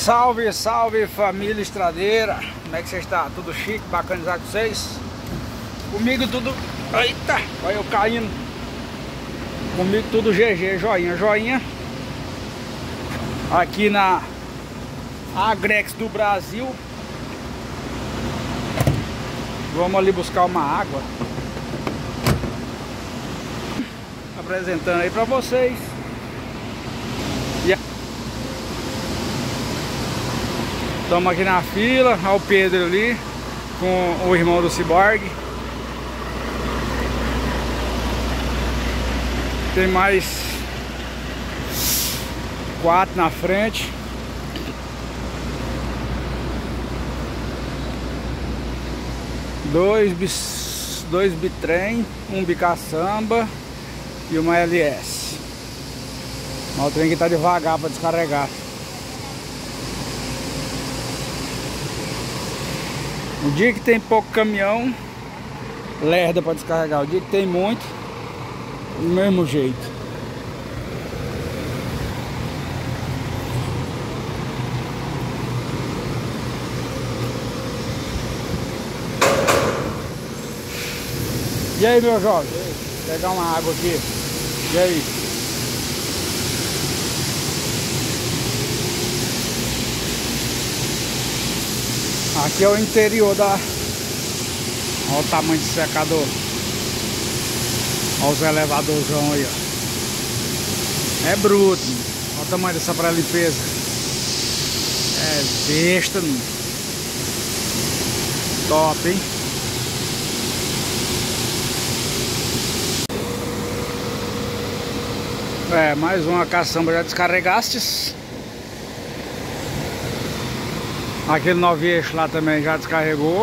Salve, salve família estradeira. Como é que você está? Tudo chique, bacanizar com vocês? Comigo tudo... Eita, olha eu caindo. Comigo tudo GG, joinha, joinha. Aqui na Agrex do Brasil. Vamos ali buscar uma água. Apresentando aí pra vocês. Estamos aqui na fila, olha o Pedro ali, com o irmão do Cyborg. Tem mais 4 na frente. Dois bitrem, um bicaçamba e uma LS. Mas o trem que tá devagar para descarregar. O dia que tem pouco caminhão, lerda para descarregar. O dia que tem muito, do mesmo jeito. E aí, meu jovem? Vou pegar uma água aqui. E aí? Aqui é o interior da... Olha o tamanho do secador. Olha os elevadorzão aí, ó. É bruto. Olha o tamanho dessa pré-limpeza. É besta, mano. Top, hein? É, mais uma caçamba já descarregastes. Aquele 9 eixo lá também já descarregou.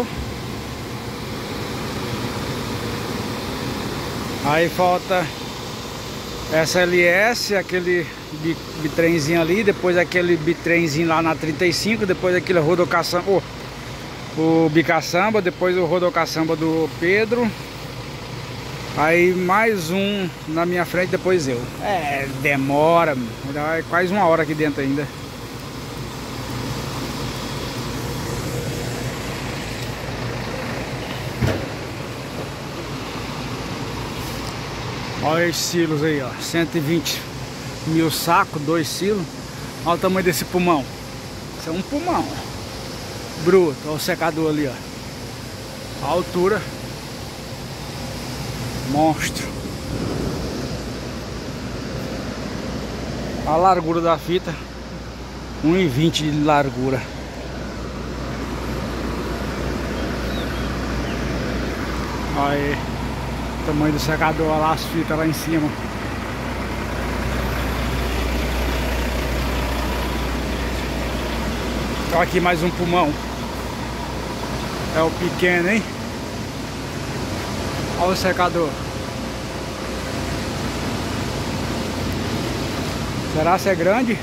Aí falta essa LS, aquele bitrenzinho ali, depois aquele bitrenzinho lá na 35, depois aquele rodocaçamba, o bicaçamba, depois o rodocaçamba do Pedro. Aí mais um na minha frente, depois eu. É, demora, dá quase 1 hora aqui dentro ainda. Olha esses silos aí, ó. 120 mil sacos, 2 silos. Olha o tamanho desse pulmão. Isso é um pulmão, ó. Bruto. Olha o secador ali, ó. A altura. Monstro. A largura da fita. 1,20 de largura. Olha aí. Tamanho do secador, olha lá as fitas lá em cima. Olha aqui mais um pulmão. É o pequeno, hein? Olha o secador. Será que é grande?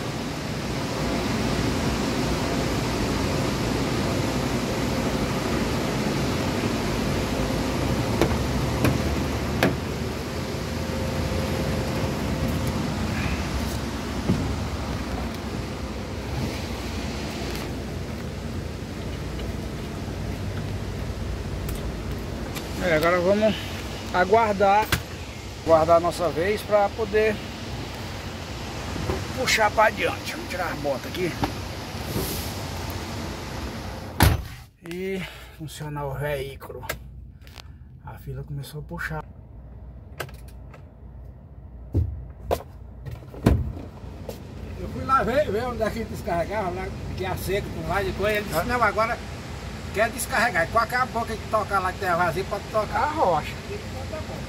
Agora vamos aguardar a nossa vez para poder puxar para adiante. Vamos tirar as botas aqui e funcionar o veículo. A fila começou a puxar. Eu fui lá ver onde é que descarregava, lá que é a seca com lá, depois ele disse, não, agora quer descarregar. E qualquer boca que tocar lá que tem vazio, pode tocar a rocha. Então tá bom.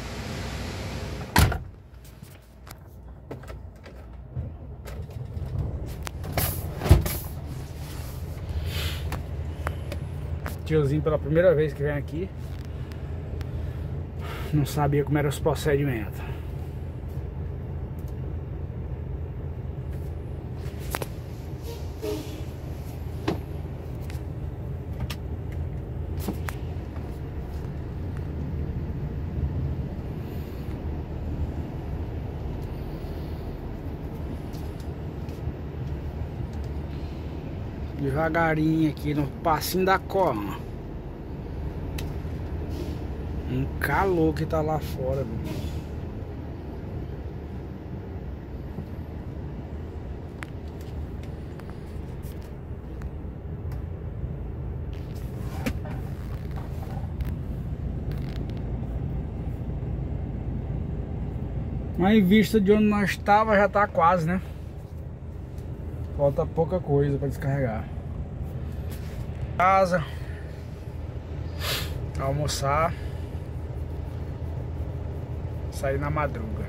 Tiozinho pela primeira vez que vem aqui, não sabia como eram os procedimentos. Devagarinho aqui no passinho da coma. Um calor que tá lá fora, meu. Mas em vista de onde nós estava já tá quase, né? Falta pouca coisa para descarregar. Casa, almoçar, sair na madruga.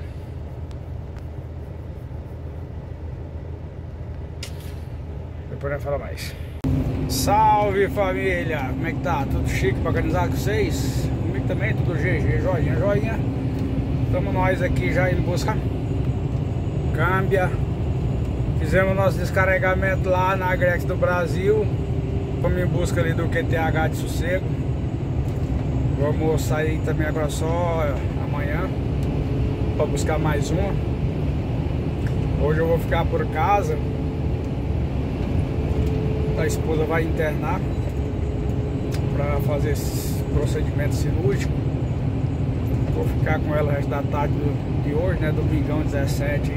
Depois nós falamos mais. Salve família! Como é que tá? Tudo chique, organizado com vocês? Comigo também, tudo GG, joinha, joinha. Estamos nós aqui já indo buscar câmbia. Fizemos nosso descarregamento lá na Agrex do Brasil. Vamos em busca ali do QTH de Sossego. Vamos sair também agora só amanhã para buscar mais uma. Hoje eu vou ficar por casa. A esposa vai internar para fazer esse procedimento cirúrgico. Vou ficar com ela o resto da tarde de hoje, né? Domingão 17.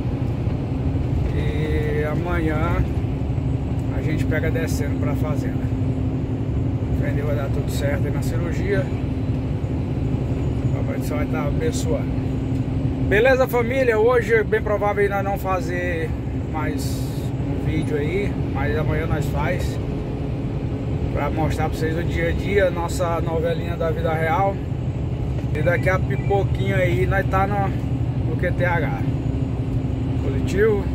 E amanhã a gente pega descendo pra fazenda. Entendeu? Vai dar tudo certo aí na cirurgia. O Papai do Céu vai estar abençoando. Beleza, família? Hoje bem provável nós não fazer mais um vídeo aí, mas amanhã nós faz. Pra mostrar pra vocês o dia a dia, nossa novelinha da vida real. E daqui a pipoquinha aí nós tá no QTH positivo.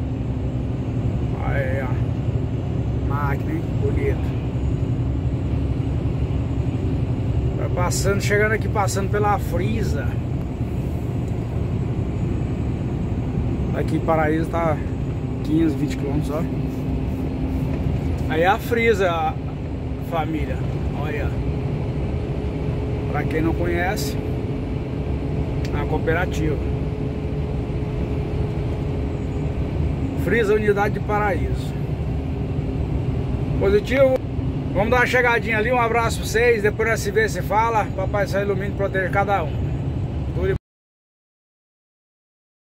Aí ó, máquina, hein? Bonito. Vai passando, chegando aqui, passando pela Frisa. Aqui em Paraíso tá 15, 20 km só. Aí a Frisa, família. Olha. Pra quem não conhece, é uma cooperativa. Frisa Unidade de Paraíso. Positivo. Vamos dar uma chegadinha ali. Um abraço pra vocês. Depois nós se vê, se fala. Papai do Céu ilumine e proteja cada um.